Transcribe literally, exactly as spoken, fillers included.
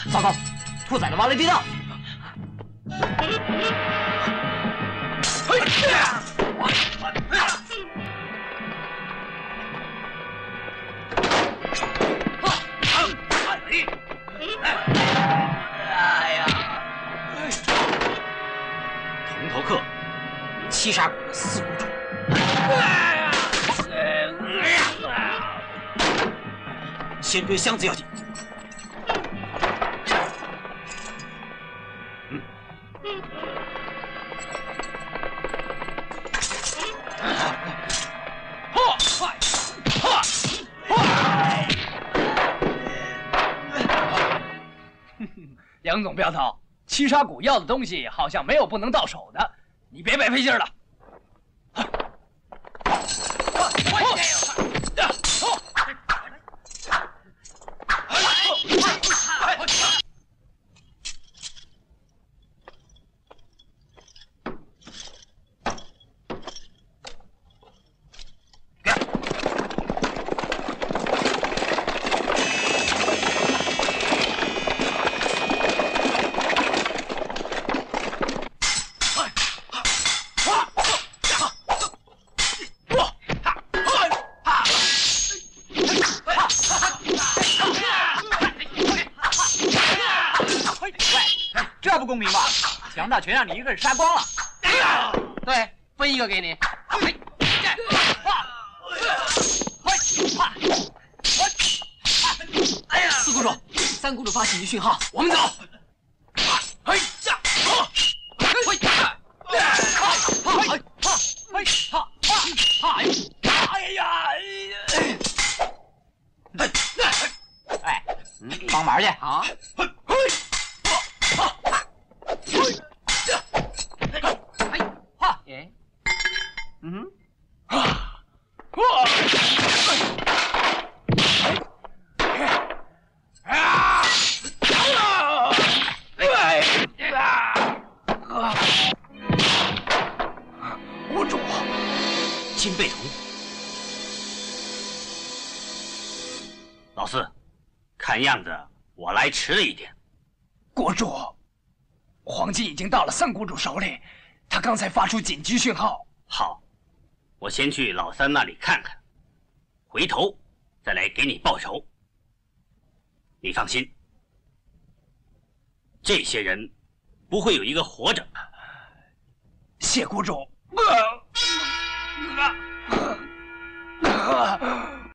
糟糕，兔崽子挖了地道！嘿呀！哎呀！铜头客，七杀谷的四谷主。先追箱子要紧。嗯。哈！快！哈！快！ 杨总镖头，七杀谷要的东西好像没有不能到手的，你别白费劲了。 公平吧？强大全让你一个人杀光了。 对，分一个给你。 哎呀！四谷主，三谷主发紧急讯号， 我们走。 嘿呀！嘿呀！嘿哈！嘿哈！哎呀！哎，帮忙去啊！ 嗯，啊，哇，啊，啊，谷主，金背铜， 老四，看样子我来迟了一点。 谷主，黄金已经到了三谷主手里，他刚才发出紧急讯号。 好。 我先去老三那里看看，回头再来给你报仇。你放心，这些人不会有一个活着。 谢谷主。呃呃呃